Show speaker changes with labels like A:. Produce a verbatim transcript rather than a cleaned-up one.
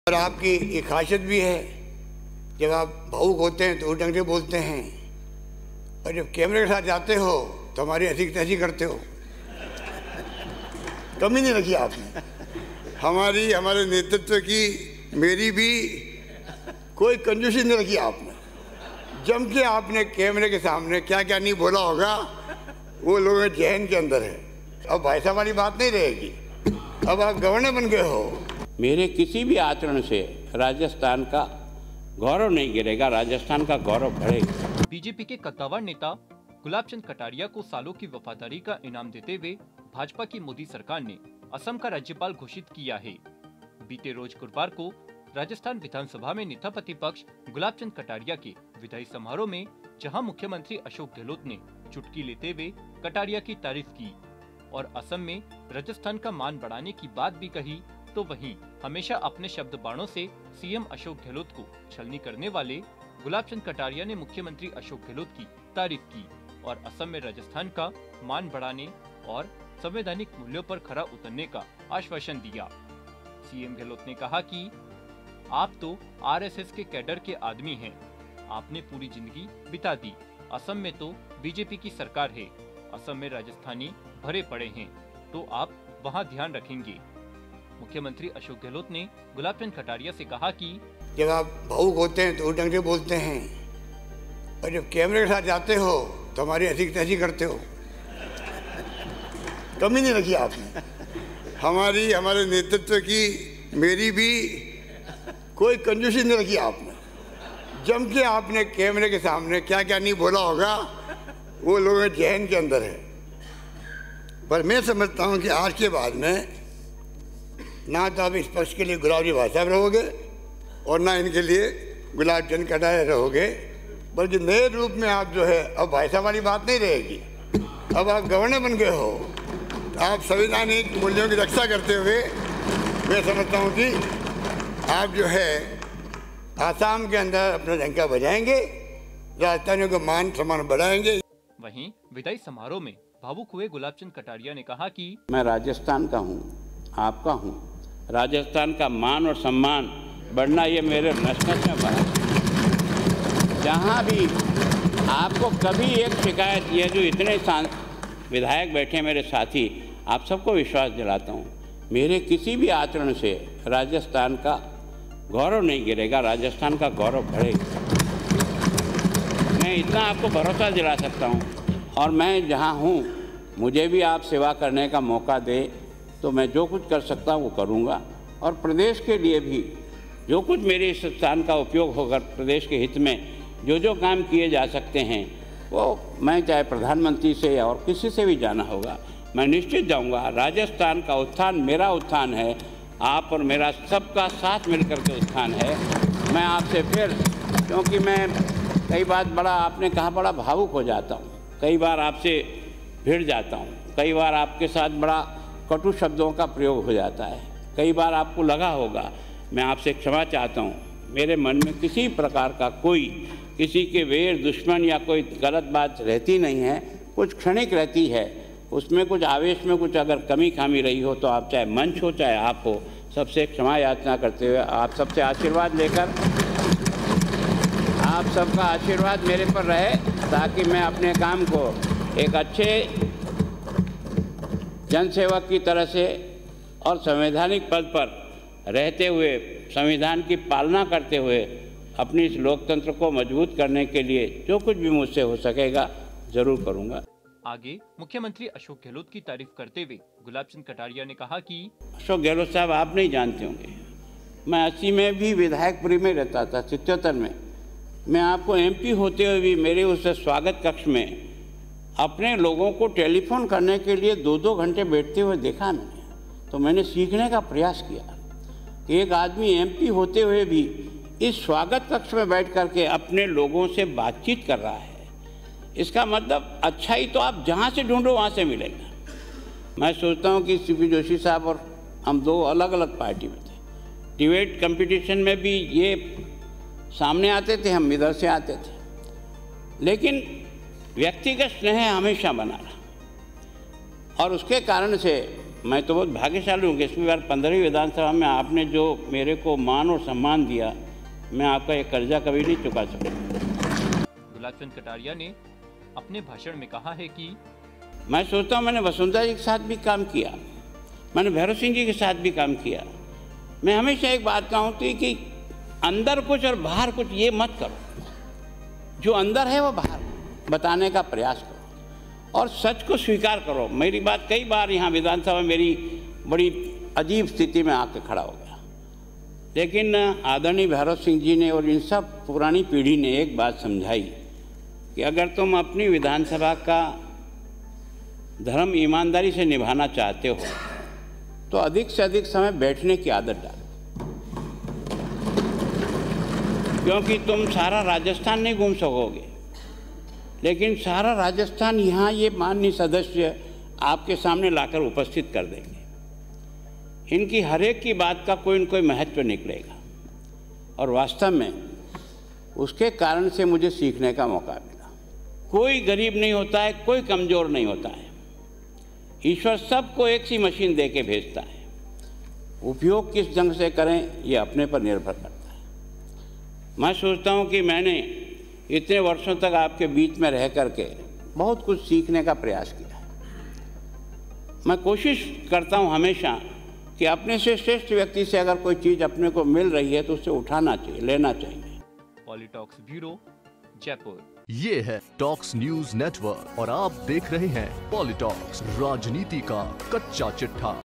A: और आपकी एक खासियत भी है, जब आप भावुक होते हैं तो उस ढंग से बोलते हैं, और जब कैमरे के साथ जाते हो तो हमारी हंसी तहसी करते हो। कमी नहीं रखी आपने हमारी हमारे नेतृत्व की, मेरी भी कोई कंजूसी नहीं रखी आपने। जम के आपने कैमरे के सामने क्या क्या नहीं बोला होगा वो लोगों के जहन के अंदर है। अब भाई साहब वाली बात नहीं रहेगी, अब आप गवर्नर बन गए हो।
B: मेरे किसी भी आचरण से राजस्थान का गौरव नहीं गिरेगा, राजस्थान का गौरव बढ़ेगा।
C: बीजेपी के कद्दावर नेता गुलाब चंद कटारिया को सालों की वफादारी का इनाम देते हुए भाजपा की मोदी सरकार ने असम का राज्यपाल घोषित किया है। बीते रोज गुरुवार को राजस्थान विधानसभा में नेता प्रतिपक्ष गुलाब चंद कटारिया के विदाई समारोह में जहां मुख्यमंत्री अशोक गहलोत ने चुटकी लेते हुए कटारिया की तारीफ की और असम में राजस्थान का मान बढ़ाने की बात भी कही, तो वहीं हमेशा अपने शब्द बाणों से सीएम अशोक गहलोत को छलनी करने वाले गुलाब चंद कटारिया ने मुख्यमंत्री अशोक गहलोत की तारीफ की और असम में राजस्थान का मान बढ़ाने और संवैधानिक मूल्यों पर खरा उतरने का आश्वासन दिया। सीएम गहलोत ने कहा कि आप तो आरएसएस के कैडर के आदमी हैं, आपने पूरी जिंदगी बिता दी। असम में तो बीजेपी की सरकार है, असम में राजस्थानी भरे पड़े हैं, तो आप वहां ध्यान रखेंगे। मुख्यमंत्री अशोक गहलोत ने गुलाब चंद कटारिया से कहा कि
A: जब आप भावुक होते हैं तो उस ढंग से बोलते हैं, और जब कैमरे के साथ जाते हो तो हमारी हंसी तहसी करते हो। कमी नहीं रखी आपने हमारी हमारे नेतृत्व की, मेरी भी कोई कंजूसी नहीं रखी आपने। जम के आपने कैमरे के सामने क्या क्या नहीं बोला होगा वो लोगों के जहन के अंदर है। पर मैं समझता हूँ कि आज के बाद में ना तो आप इस पक्ष के लिए गुलाब जी भाई साहब रहोगे और ना इनके लिए गुलाब चंद कटारिया रहोगे, बल्कि नए रूप में आप जो है, अब भाई साहब वाली बात नहीं रहेगी, अब आप गवर्नर बन गए हो। आप संवैधानिक मूल्यों की रक्षा करते हुए मैं समझता हूँ कि आप जो है आसाम के अंदर अपना डंका बजाएंगे, राजस्थानियों का मान सम्मान बढ़ाएंगे।
C: वहीं विदाई समारोह में भावुक हुए गुलाब चंद कटारिया ने कहा कि
B: मैं राजस्थान का हूँ, आपका हूँ। राजस्थान का मान और सम्मान बढ़ना ये मेरे नस नस में बना। जहाँ भी आपको कभी एक शिकायत, ये जो इतने विधायक बैठे मेरे साथी, आप सबको विश्वास दिलाता हूँ, मेरे किसी भी आचरण से राजस्थान का गौरव नहीं गिरेगा, राजस्थान का गौरव बढ़ेगा। मैं इतना आपको भरोसा दिला सकता हूँ। और मैं जहाँ हूँ, मुझे भी आप सेवा करने का मौका दे तो मैं जो कुछ कर सकता हूँ वो करूँगा, और प्रदेश के लिए भी जो कुछ मेरे इस स्थान का उपयोग होकर प्रदेश के हित में जो जो काम किए जा सकते हैं वो मैं चाहे प्रधानमंत्री से या और किसी से भी जाना होगा, मैं निश्चित जाऊंगा। राजस्थान का उत्थान मेरा उत्थान है, आप और मेरा सबका साथ मिलकर के उत्थान है। मैं आपसे फिर, क्योंकि मैं कई बार बड़ा, आपने कहा, बड़ा भावुक हो जाता हूँ, कई बार आपसे भिड़ जाता हूँ, कई बार आपके साथ बड़ा कटु शब्दों का प्रयोग हो जाता है, कई बार आपको लगा होगा, मैं आपसे क्षमा चाहता हूँ। मेरे मन में किसी प्रकार का कोई किसी के वेर दुश्मन या कोई गलत बात रहती नहीं है, कुछ क्षणिक रहती है, उसमें कुछ आवेश में कुछ अगर कमी खामी रही हो तो आप चाहे मंच हो चाहे आप हो, सबसे क्षमा याचना करते हुए आप सबसे आशीर्वाद लेकर, आप सबका आशीर्वाद मेरे पर रहे ताकि मैं अपने काम को एक अच्छे जनसेवक की तरह से और संवैधानिक पद पर रहते हुए, संविधान की पालना करते हुए अपनी इस लोकतंत्र को मजबूत करने के लिए जो कुछ भी मुझसे हो सकेगा जरूर करूंगा।
C: आगे मुख्यमंत्री अशोक गहलोत की तारीफ करते हुए गुलाब चंद कटारिया ने कहा कि
B: अशोक गहलोत साहब, आप नहीं जानते होंगे, मैं अस्सी में भी विधायकपुरी में रहता था, सितहत्तर में। मैं आपको एमपी होते हुए भी मेरे उस स्वागत कक्ष में अपने लोगों को टेलीफोन करने के लिए दो दो घंटे बैठते हुए देखा मैंने। तो मैंने सीखने का प्रयास किया कि एक आदमी एमपी होते हुए भी इस स्वागत कक्ष में बैठ करके अपने लोगों से बातचीत कर रहा है, इसका मतलब अच्छाई तो आप जहाँ से ढूंढो वहाँ से मिलेगा। मैं सोचता हूँ कि सीपी जोशी साहब और हम दो अलग अलग पार्टी में थे, डिबेट कंपटीशन में भी ये सामने आते थे, हम इधर से आते थे, लेकिन व्यक्तिगत स्नेह हमेशा बना रहा और उसके कारण से मैं तो बहुत भाग्यशाली हूँ कि इसकी बार पंद्रहवीं विधानसभा में आपने जो मेरे को मान और सम्मान दिया, मैं आपका ये कर्जा कभी नहीं चुका सकता।
C: गुलाब चंद कटारिया ने अपने भाषण में कहा है कि
B: मैं सोचता हूँ मैंने वसुंधरा जी के साथ भी काम किया, मैंने भैरव सिंह जी के साथ भी काम किया। मैं हमेशा एक बात कहूँ कि अंदर कुछ और बाहर कुछ ये मत करो, जो अंदर है वो बाहर बताने का प्रयास करो और सच को स्वीकार करो। मेरी बात कई बार यहाँ विधानसभा मेरी बड़ी अजीब स्थिति में आके खड़ा हो गया, लेकिन आदरणीय भैरव सिंह जी ने और इन सब पुरानी पीढ़ी ने एक बात समझाई कि अगर तुम अपनी विधानसभा का धर्म ईमानदारी से निभाना चाहते हो तो अधिक से अधिक समय बैठने की आदत डालो, क्योंकि तुम सारा राजस्थान नहीं घूम सकोगे, लेकिन सारा राजस्थान यहाँ ये माननीय सदस्य आपके सामने लाकर उपस्थित कर देंगे। इनकी हर एक की बात का कोई न कोई महत्व निकलेगा और वास्तव में उसके कारण से मुझे सीखने का मौका मिला। कोई गरीब नहीं होता है, कोई कमज़ोर नहीं होता है। ईश्वर सबको एक सी मशीन दे के भेजता है, उपयोग किस ढंग से करें ये अपने पर निर्भर करता है। मैं सोचता हूँ कि मैंने इतने वर्षों तक आपके बीच में रह करके बहुत कुछ सीखने का प्रयास किया है। मैं कोशिश करता हूँ हमेशा कि अपने से श्रेष्ठ व्यक्ति से अगर कोई चीज़ अपने को मिल रही है तो उसे उठाना चाहिए, लेना चाहिए।
C: Politalks bureau, Jaipur.
D: ये है टॉक्स न्यूज नेटवर्क और आप देख रहे हैं पॉलिटॉक्स, राजनीति का कच्चा चिट्ठा।